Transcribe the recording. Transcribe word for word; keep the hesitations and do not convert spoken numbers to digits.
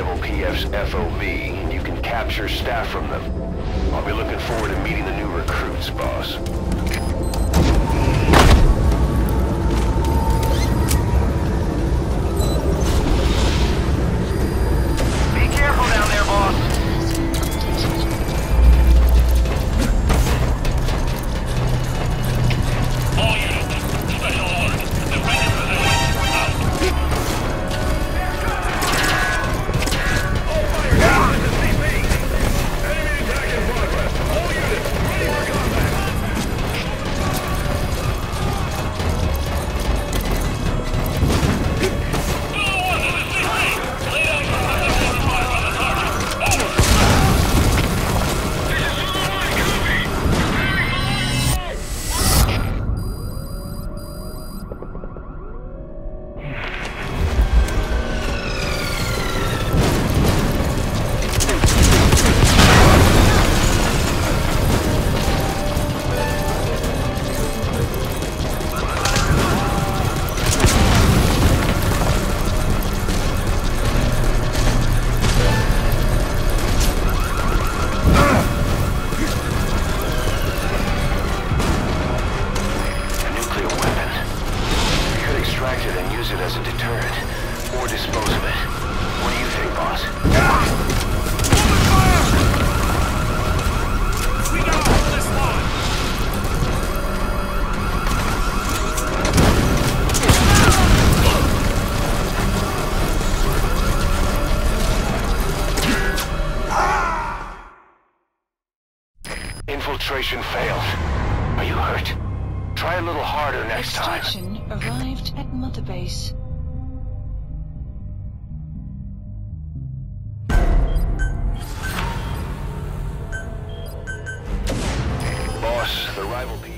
rival P F's F O V, and you can capture staff from them. I'll be looking forward to meeting the new recruits, boss. Be careful down there, boss. All units, special orders. Defend your position. Out. All fire down at the C P! Enemy attack in progress. All units, ready for combat. And use it as a deterrent, or dispose of it. What do you think, boss? We got all this line. Infiltration failed. Are you hurt? Try a little harder next time. Extraction arrived at Mother Base. Boss, the rival